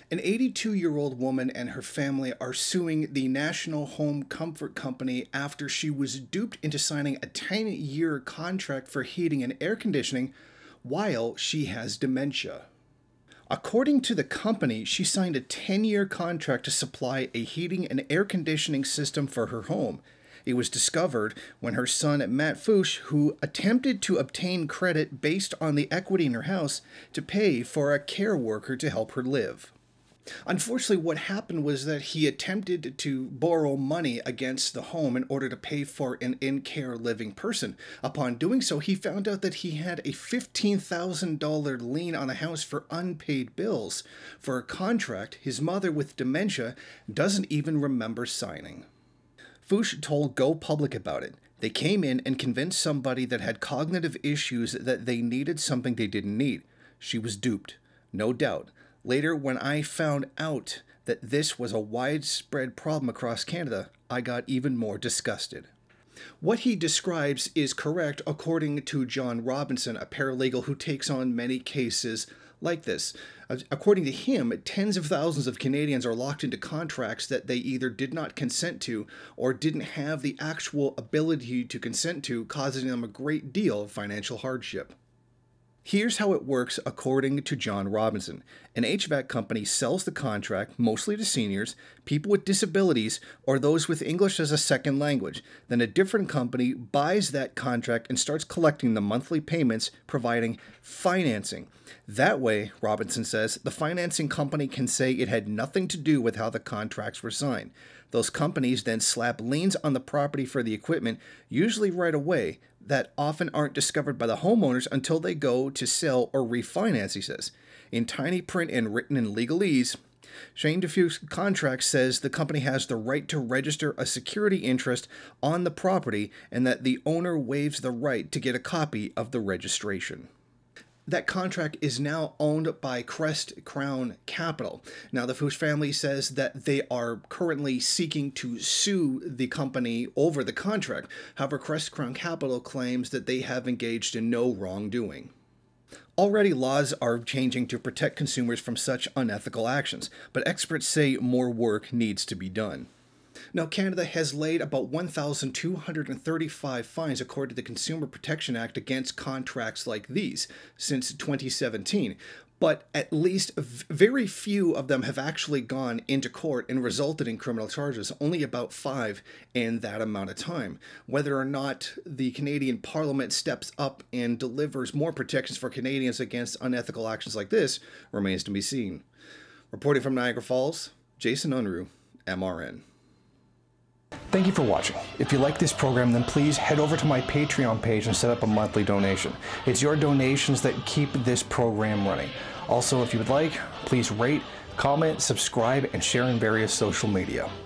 An 82-year-old woman and her family are suing the National Home Comfort Company after she was duped into signing a 10-year contract for heating and air conditioning while she has dementia. According to the company, she signed a 10-year contract to supply a heating and air conditioning system for her home. It was discovered when her son, Matt Fuchs, who attempted to obtain credit based on the equity in her house to pay for a care worker to help her live. Unfortunately, what happened was that he attempted to borrow money against the home in order to pay for an in-care living person. Upon doing so, he found out that he had a $15,000 lien on the house for unpaid bills for a contract his mother with dementia doesn't even remember signing. Fuchs told Go Public about it. They came in and convinced somebody that had cognitive issues that they needed something they didn't need. She was duped, no doubt. Later, when I found out that this was a widespread problem across Canada, I got even more disgusted. What he describes is correct according to John Robinson, a paralegal who takes on many cases like this. According to him, tens of thousands of Canadians are locked into contracts that they either did not consent to or didn't have the actual ability to consent to, causing them a great deal of financial hardship. Here's how it works according to John Robinson. An HVAC company sells the contract mostly to seniors, people with disabilities, or those with English as a second language. Then a different company buys that contract and starts collecting the monthly payments, providing financing. That way, Robinson says, the financing company can say it had nothing to do with how the contracts were signed. Those companies then slap liens on the property for the equipment, usually right away, that often aren't discovered by the homeowners until they go to sell or refinance, he says. In tiny print and written in legalese, Shane Diffuse contract says the company has the right to register a security interest on the property and that the owner waives the right to get a copy of the registration. That contract is now owned by Crest Crown Capital. Now, the Fuchs family says that they are currently seeking to sue the company over the contract. However, Crest Crown Capital claims that they have engaged in no wrongdoing. Already, laws are changing to protect consumers from such unethical actions, but experts say more work needs to be done. Now, Canada has laid about 1,235 fines according to the Consumer Protection Act against contracts like these since 2017, but at least very few of them have actually gone into court and resulted in criminal charges, only about 5 in that amount of time. Whether or not the Canadian Parliament steps up and delivers more protections for Canadians against unethical actions like this remains to be seen. Reporting from Niagara Falls, Jason Unruhe, MRN. Thank you for watching. If you like this program, then please head over to my Patreon page and set up a monthly donation. It's your donations that keep this program running. Also, if you would like, please rate, comment, subscribe, and share in various social media.